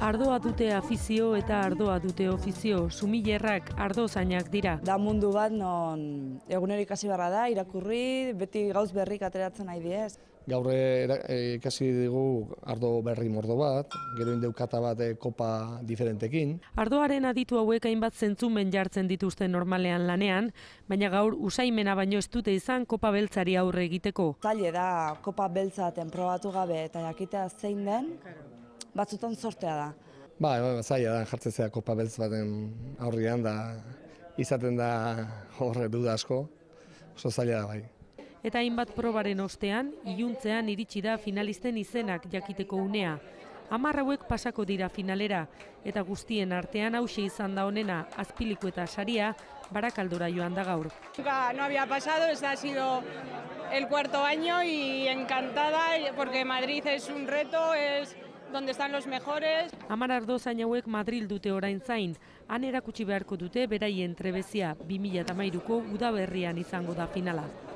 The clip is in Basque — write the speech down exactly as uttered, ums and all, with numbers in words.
Ardoa dute afizio eta ardoa dute ofizio, sumillerrak ardozainak dira. Da mundu bat non egunero ikasi barra da, irakurri, beti gauz berrik ateratzen nahi diez. Gaur ikasi dugu ardo berri mordo bat, gero indeukata bat kopa diferentekin. Ardoaren aditu hauek hainbat zentzumen jartzen dituzte normalean lanean, baina gaur usaimena baino ez dute izan kopa beltzari aurre egiteko. Zaila da kopa beltzaten probatu gabe eta jakitea zein den, batzutan sortea da. Ba, zaila da jartzea kopa beltz baten aurrian da izaten da horre duda asko, oso zaila da bai. Eta hainbat probaren ostean, iluntzean iritsi da finalisten izenak jakiteko unea. Hamar hauek pasako dira finalera, eta guztien artean hauxe izan da honena, Azpiliko eta saria Barakaldora joan da gaur. No había pasado, este ha sido el cuarto año y encantada porque Madrid es un reto, es donde están los mejores. Hamar ardozain hauek Madril dute orain zain, han erakutsi beharko dute beraien trebezia bi mila hamairuko udaberrian izango da finala.